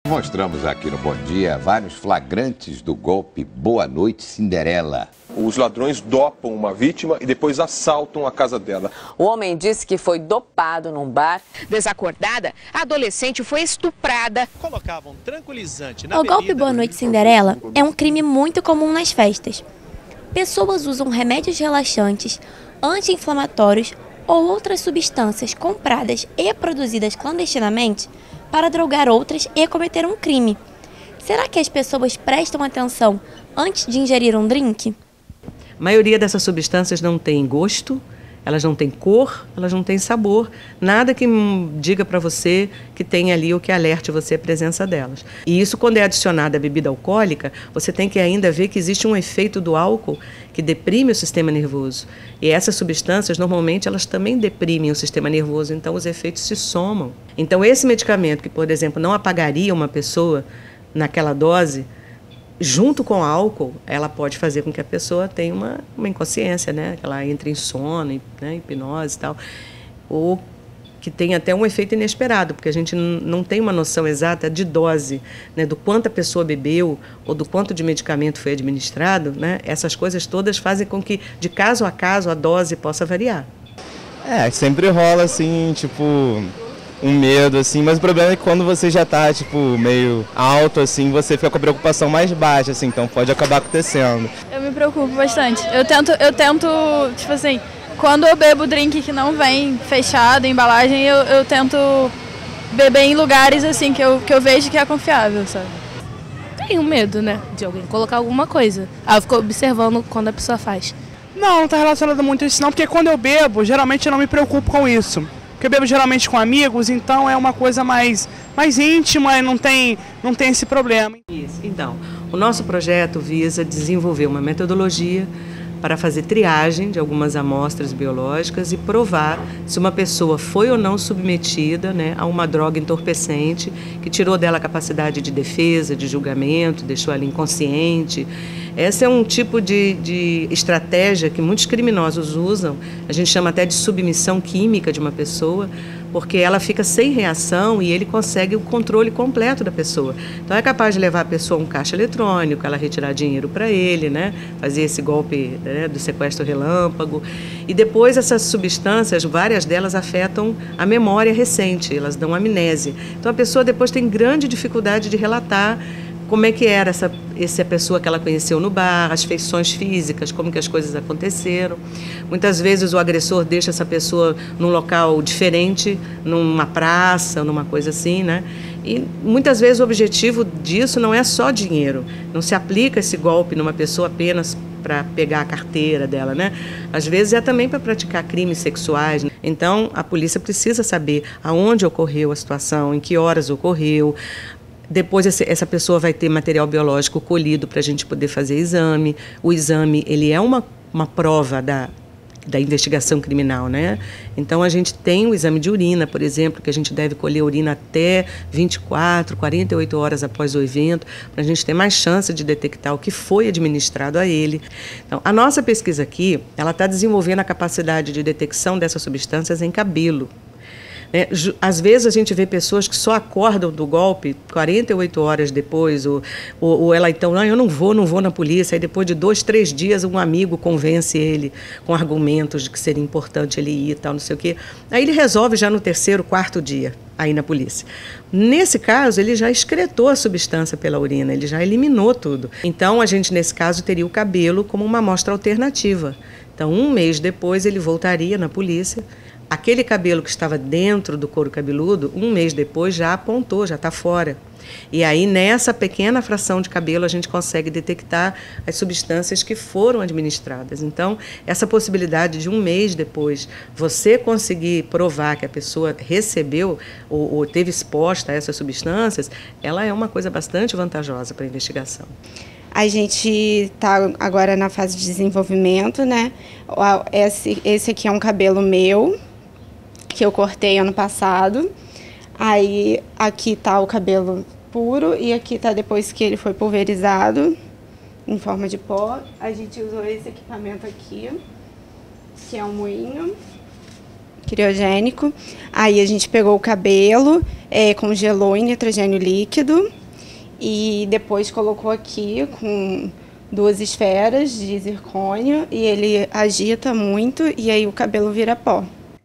Mostramos aqui no Bom Dia vários flagrantes do golpe Boa Noite Cinderela. Os ladrões dopam uma vítima e depois assaltam a casa dela. O homem disse que foi dopado num bar. Desacordada, a adolescente foi estuprada. Colocavam tranquilizante na O golpe Boa Noite Cinderela é um crime muito comum nas festas. Pessoas usam remédios relaxantes, anti-inflamatórios ou outras substâncias compradas e produzidas clandestinamente para drogar outras e cometer um crime. Será que as pessoas prestam atenção antes de ingerir um drink? A maioria dessas substâncias não tem gosto, elas não têm cor, elas não têm sabor, nada que diga para você que tem ali o que alerte você a presença delas. E isso, quando é adicionado à bebida alcoólica, você tem que ainda ver que existe um efeito do álcool que deprime o sistema nervoso. E essas substâncias, normalmente, elas também deprimem o sistema nervoso, então os efeitos se somam. Então, esse medicamento que, por exemplo, não apagaria uma pessoa naquela dose, junto com álcool, ela pode fazer com que a pessoa tenha uma inconsciência, né? Que ela entre em sono, né? Hipnose e tal. Ou que tenha até um efeito inesperado, porque a gente não tem uma noção exata de dose, né? Do quanto a pessoa bebeu ou do quanto de medicamento foi administrado, né? Essas coisas todas fazem com que, de caso a caso, a dose possa variar. Sempre rola, assim, tipo, um medo, assim, mas o problema é que quando você já tá, tipo, meio alto, assim, você fica com a preocupação mais baixa, assim, então pode acabar acontecendo. Eu me preocupo bastante. Eu tento, tipo assim, quando eu bebo drink que não vem fechado, embalagem, eu tento beber em lugares, assim, que eu vejo que é confiável, sabe? Tenho medo, né, de alguém colocar alguma coisa. Eu fico observando quando a pessoa faz. Não tá relacionado muito a isso não, porque quando eu bebo, geralmente eu não me preocupo com isso. Porque eu bebo geralmente com amigos, então é uma coisa mais íntima e não tem esse problema. Isso. Então, o nosso projeto visa desenvolver uma metodologia para fazer triagem de algumas amostras biológicas e provar se uma pessoa foi ou não submetida, né, a uma droga entorpecente que tirou dela a capacidade de defesa, de julgamento, deixou ela inconsciente. Esse é um tipo de estratégia que muitos criminosos usam, a gente chama até de submissão química de uma pessoa, porque ela fica sem reação e ele consegue o controle completo da pessoa. Então é capaz de levar a pessoa a um caixa eletrônico, ela retirar dinheiro para ele, né? Fazer esse golpe, né, do sequestro relâmpago. E depois essas substâncias, várias delas afetam a memória recente, elas dão amnésia. Então a pessoa depois tem grande dificuldade de relatar como é que era essa pessoa que ela conheceu no bar, as feições físicas, como que as coisas aconteceram. Muitas vezes o agressor deixa essa pessoa num local diferente, numa praça, numa coisa assim, né? E muitas vezes o objetivo disso não é só dinheiro, não se aplica esse golpe numa pessoa apenas para pegar a carteira dela, né? Às vezes é também para praticar crimes sexuais. Então a polícia precisa saber aonde ocorreu a situação, em que horas ocorreu. Depois essa pessoa vai ter material biológico colhido para a gente poder fazer exame. O exame ele é uma prova da investigação criminal, né? Então a gente tem o exame de urina, por exemplo, que a gente deve colher urina até 24, 48 horas após o evento, para a gente ter mais chance de detectar o que foi administrado a ele. Então, a nossa pesquisa aqui, ela está desenvolvendo a capacidade de detecção dessas substâncias em cabelo. Às vezes a gente vê pessoas que só acordam do golpe 48 horas depois, ou ela então, não, eu não vou na polícia, aí depois de 2, 3 dias um amigo convence ele com argumentos de que seria importante ele ir e tal, não sei o quê. Aí ele resolve já no 3º, 4º dia aí na polícia. Nesse caso, ele já excretou a substância pela urina, ele já eliminou tudo. Então a gente, nesse caso, teria o cabelo como uma amostra alternativa. Então, 1 mês depois, ele voltaria na polícia. Aquele cabelo que estava dentro do couro cabeludo, 1 mês depois já apontou, já está fora. E aí, nessa pequena fração de cabelo, a gente consegue detectar as substâncias que foram administradas. Então, essa possibilidade de 1 mês depois você conseguir provar que a pessoa recebeu ou teve exposta a essas substâncias, ela é uma coisa bastante vantajosa para a investigação. A gente está agora na fase de desenvolvimento, né? Esse aqui é um cabelo meu, que eu cortei ano passado. Aí aqui está o cabelo puro e aqui está depois que ele foi pulverizado em forma de pó. A gente usou esse equipamento aqui, que é um moinho criogênico. Aí a gente pegou o cabelo, congelou em nitrogênio líquido e depois colocou aqui com 2 esferas de zircônio e ele agita muito e aí o cabelo vira pó.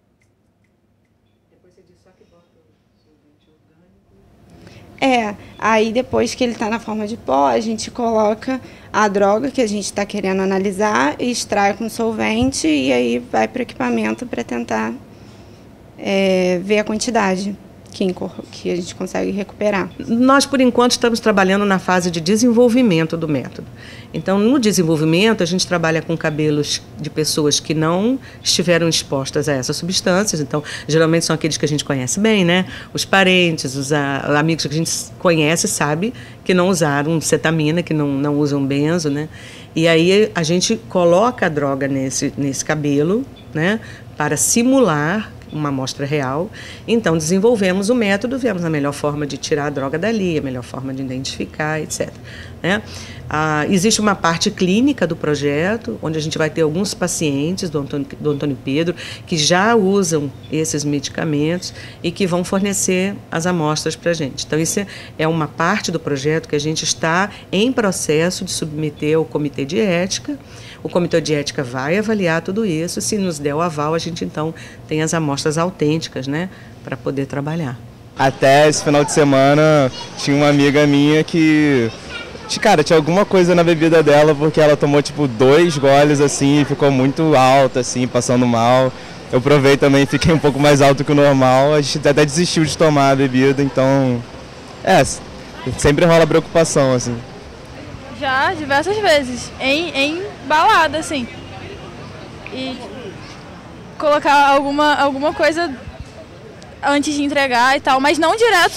Aí depois que ele está na forma de pó, a gente coloca a droga que a gente está querendo analisar, e extrai com solvente e aí vai para o equipamento para tentar ver a quantidade que a gente consegue recuperar. Nós, por enquanto, estamos trabalhando na fase de desenvolvimento do método. Então, no desenvolvimento, a gente trabalha com cabelos de pessoas que não estiveram expostas a essas substâncias. Então, geralmente são aqueles que a gente conhece bem, né? Os parentes, os amigos que a gente conhece, sabe que não usaram cetamina, que não usam benzo, né? E aí a gente coloca a droga nesse cabelo, né? Para simular uma amostra real. Então, desenvolvemos o método, vemos a melhor forma de tirar a droga dali, a melhor forma de identificar, etc. Né? Existe uma parte clínica do projeto, onde a gente vai ter alguns pacientes do Antônio Pedro que já usam esses medicamentos e que vão fornecer as amostras para a gente. Então, isso é uma parte do projeto que a gente está em processo de submeter ao Comitê de Ética. O Comitê de Ética vai avaliar tudo isso. Se nos der o aval, a gente então tem as amostras autênticas, né, para poder trabalhar. Até esse final de semana tinha uma amiga minha que, cara, tinha alguma coisa na bebida dela, porque ela tomou tipo 2 goles assim e ficou muito alta, assim, passando mal. Eu provei também, fiquei um pouco mais alto que o normal. A gente até desistiu de tomar a bebida, então sempre rola preocupação, assim. Já, diversas vezes, em balada, assim. E colocar alguma coisa antes de entregar e tal, mas não direto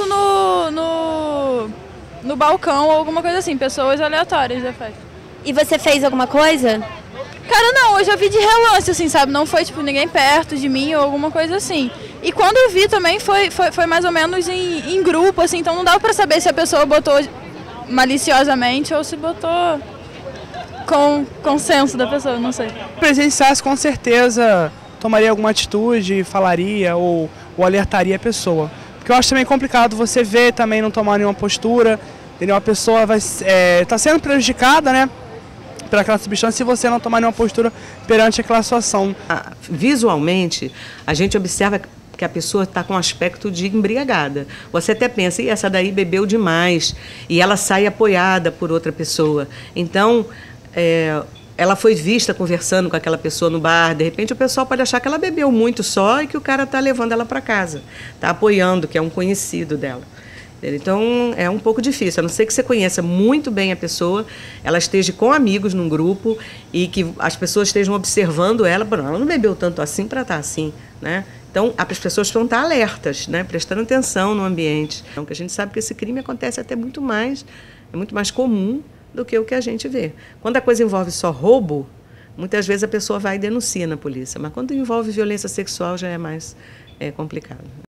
no balcão ou alguma coisa assim, pessoas aleatórias da festa. E você fez alguma coisa? Cara, não, eu já vi de relance, assim, sabe? Não foi, tipo, ninguém perto de mim ou alguma coisa assim. E quando eu vi também foi mais ou menos em grupo, assim, então não dava pra saber se a pessoa botou maliciosamente ou se botou com consenso da pessoa, não sei. Se presenciasse, com certeza tomaria alguma atitude, falaria ou alertaria a pessoa. Porque eu acho também complicado você ver também não tomar nenhuma postura, entendeu? A pessoa vai tá sendo prejudicada, né, por aquela substância, se você não tomar nenhuma postura perante aquela situação. Visualmente, a gente observa que a pessoa está com um aspecto de embriagada. Você até pensa, e essa daí bebeu demais, e ela sai apoiada por outra pessoa. Então, ela foi vista conversando com aquela pessoa no bar, de repente o pessoal pode achar que ela bebeu muito só e que o cara está levando ela para casa, está apoiando, que é um conhecido dela. Então, é um pouco difícil, a não ser que você conheça muito bem a pessoa, ela esteja com amigos num grupo e que as pessoas estejam observando ela, ela não bebeu tanto assim para estar assim, né? Então, as pessoas vão estar alertas, né, prestando atenção no ambiente. Então, que a gente sabe que esse crime acontece até muito mais comum do que o que a gente vê. Quando a coisa envolve só roubo, muitas vezes a pessoa vai e denuncia na polícia, mas quando envolve violência sexual já é mais complicado.